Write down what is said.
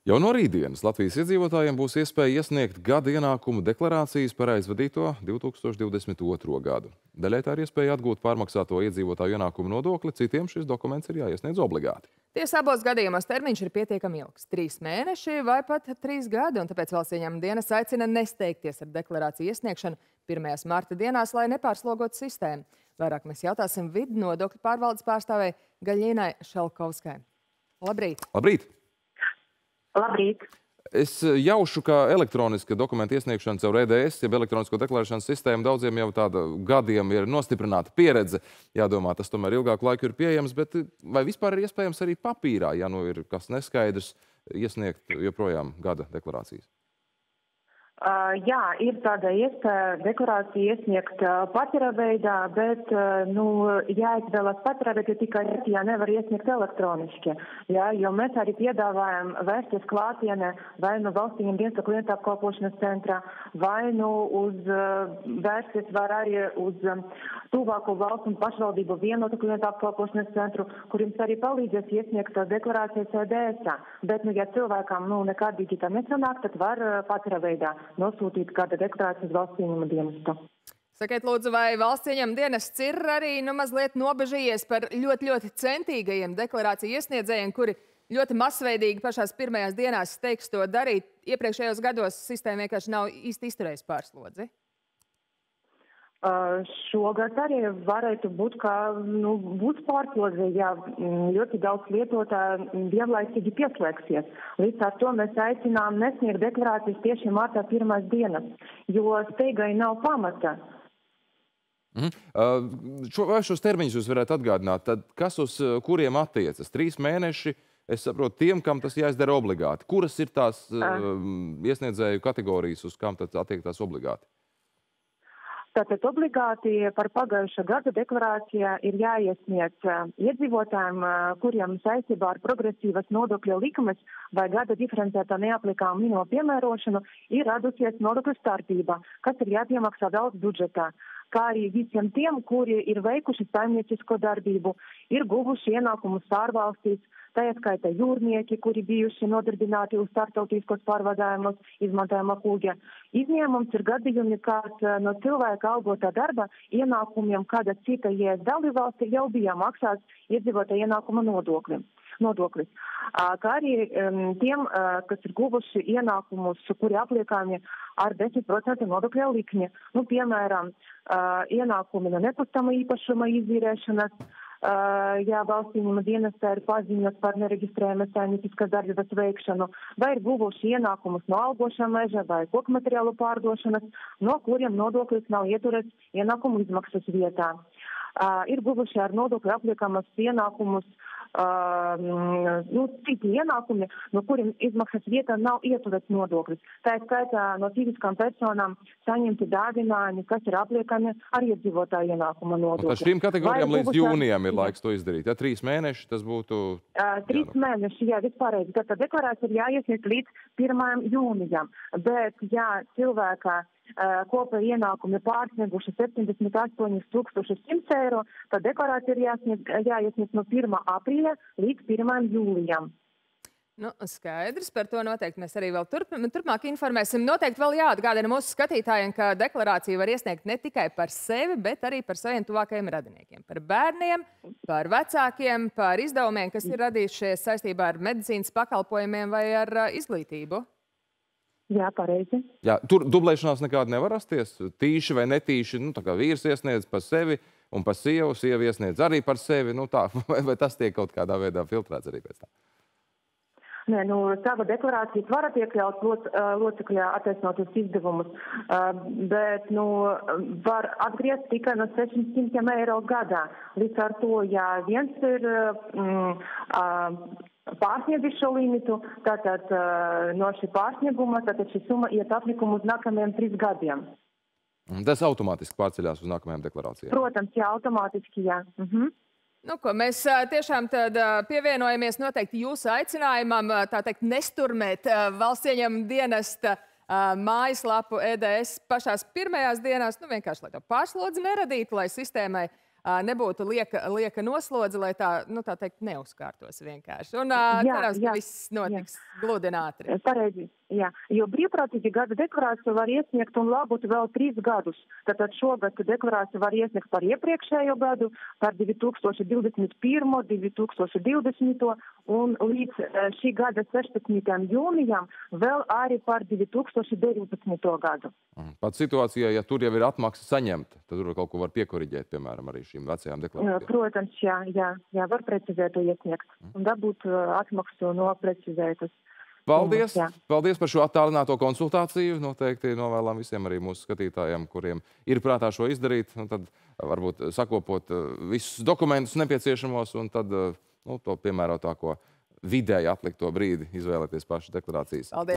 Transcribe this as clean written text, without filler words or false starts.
Jau no rītdienas Latvijas iedzīvotājiem būs iespēja iesniegt gada ienākumu deklarācijas par aizvadīto 2022. gadu. Daļai tā ir iespēja atgūt pārmaksāto iedzīvotāju ienākumu nodokli, citiem šis dokuments ir jāiesniedz obligāti. Tiesa abos gadījumos termiņš ir pietiekami ilgs – 3 mēneši vai pat 3 gadi, un tāpēc Valsts ieņēmuma dienas aicina nesteigties ar deklarāciju iesniegšanu 1. marta dienās, lai nepārslogotu sistēmu. Vairāk mēs jautāsim vidu nodokļu pārvaldes pārstāvei Gaļīnai Šalkovskai. Labrīt! Labrīt! Labrīt! Es jaušu, ka elektroniska dokumenta iesniegšana caur EDS, jeb elektronisko deklarēšanas sistēmu, daudziem jau tāda gadiem ir nostiprināta pieredze. Jādomā, tas tomēr ilgāku laiku ir pieejams, bet vai vispār ir iespējams arī papīrā, ja nu ir kas neskaidrs, iesniegt joprojām gada deklarācijas? Jā, ir tāda iespēja deklarāciju iesniegt papīra veidā, bet jāizvēlas papīra veidā tikai, ja nevar iesniegt elektroniski. Jā, jo mēs arī piedāvājam vērsties klātienē vai nu Valsts ieņēmuma dienesta klientu apkalpošanas centrā, vai nu vērsties var arī uz tuvāko valsts un pašvaldību vienotu klientu apkalpošanas centru, kur jums arī palīdzēs iesniegt deklarācijas EDS-ā. Bet, ja cilvēkam nekādīgi tā nesanāk, tad var papīra veidā nosūtīt gada deklarāciju uz Valsts ieņēmuma dienestu. Sakiet, lūdzu, vai Valsts ieņēmuma dienests ir arī mazliet nobežījies par ļoti centīgajiem deklarāciju iesniedzējiem, kuri ļoti masveidīgi pašās pirmajās dienās steigs to darīt? Iepriekšējos gados sistēma vienkārši nav īsti izturējusi pārslodzi. Šogad arī varētu būt, ka būs pārslodze, ja ļoti daudz lietotāju vienlaicīgi pieslēgsies. Līdz ar to mēs aicinām nesniegt deklarācijas tieši martā 1. dienas, jo steigai nav pamata. Vai šos termiņus jūs varētu atgādināt, tad kas uz kuriem attiecas? 3 mēneši, es saprotu, tiem, kam tas jāizdara obligāti. Kuras ir tās iesniedzēju kategorijas, uz kam tad attiektās obligāti? Tātad obligāti par pagājušā gada deklarācijā ir jāiesniedz iedzīvotājiem, kuriem saistībā ar progresīvas nodokļu likumus vai gada diferencētā neaplikāma minimuma piemērošanu ir radusies nodokļu starpība, kas ir jāpiemaksā valsts budžetā, kā arī visiem tiem, kuri ir veikuši saimniecisko darbību, ir guvuši ienākumus ārvalstīs, tā ieskaita jūrnieki, kuri bijuši nodarbināti uz starptautiskos pārvadājumus, izmantojama kuģa. Izņēmums ir gadījumi, kad no cilvēka algotā darba ienākumiem kāda cita ES dalībvalste jau bija maksāts iedzīvotāja ienākuma nodoklis. Kā arī tiem, kas ir guvuši ienākumus, kuri apliekami ar 10% nodokļa likmi. Piemēram, ienākumi no nekustama īpašuma izīrēšanas, ja Valsts ieņēmuma dienestā ir paziņas par nereģistrējumas saimnieciskas darbības veikšanu, vai ir guvuši ienākumus no augošā meža vai kokmateriālu pārdošanas, no kuriem nodoklis nav ieturēts ienākumu izmaksas vietā. Ir guvuši ar nodokļu apliekamas ienākumus citi ienākumi, no kuriem izmaksas vietā nav ieturēts nodoklis. Tā ir skaitā no fiziskām personām saņemti dāvinājumi, kas ir apliekami ar iedzīvotāju ienākuma nodokli. Tad šīm kategorijām līdz jūnijam ir laiks to izdarīt. Ja 3 mēneši, tas būtu... 3 mēneši, jā, vispārēji. Tātad deklarācija ir jāiesniedz līdz 1. jūnijam. Bet, ja cilvēkā kopēji ienākumi pārsnieguši 78 100 eiro, tad deklarācija ir jāiesniedz no 1. aprīļa līdz 1. jūlijam. Skaidrs, par to noteikti mēs arī vēl turpmāk informēsim. Noteikti vēl jāatgādina mūsu skatītājiem, ka deklarāciju var iesniegt ne tikai par sevi, bet arī par saviem tuvākajiem radiniekiem. Par bērniem, par vecākiem, par izdevumiem, kas ir radījušies saistībā ar medicīnas pakalpojumiem vai ar izglītību. Jā, pareizi. Jā, tur dublēšanās nekāda nevar rasties? Tīši vai netīši, tā kā vīrs iesniedz par sevi un par sievu, sieva iesniedz arī par sevi, vai tas tiek kaut kādā veidā filtrēts arī pēc tā? Nē, sava deklarācijas varat iekļaut locekļā attaisnotus izdevumus, bet var atgriezt tikai no 600 eiro gadā. Līdz ar to, ja viens ir pārsniedzis šo limitu, tātad no šī pārsnieguma, tātad šī summa iet aplikumu uz nākamajiem 3 gadiem. Tas automātiski pārceļās uz nākamajām deklarācijām? Protams, jā, automātiski, jā. Mēs tiešām tad pievienojamies noteikti jūsu aicinājumam, tā teikt, nesturmēt Valsts ieņēmuma dienesta mājaslapu EDS pašās pirmajās dienās, vienkārši, lai to pārslodzi neradītu, lai sistēmai nebūtu lieka noslodze, lai tā teikt, neuzkārtos vienkārši. Un cerams, ka viss notiks gludi un ātri. Pareizi. Jā, jo brīvprātīgi gada deklarāciju var iesniegt un labot vēl 3 gadus. Tātad šogad deklarāciju var iesniegt par iepriekšējo gadu, par 2021, 2020 un līdz šī gada 16. jūnijam vēl arī par 2019. gadu. Pat situācijā, ja tur jau ir atmaksa saņemta, tad tur kaut ko var piekoriģēt, piemēram, arī šīm vecajām deklarācijām. Protams, jā, var precizēto iesniegt un dabūt atmaksu no precizētas. Paldies! Paldies par šo attālināto konsultāciju. Noteikti novēlam visiem arī mūsu skatītājiem, kuriem ir prātā šo izdarīt, un tad varbūt sakopot visus dokumentus nepieciešamos, un tad to piemērotāko vidēji atlikto brīdi izvēlēties pašu deklarācijas. Paldies!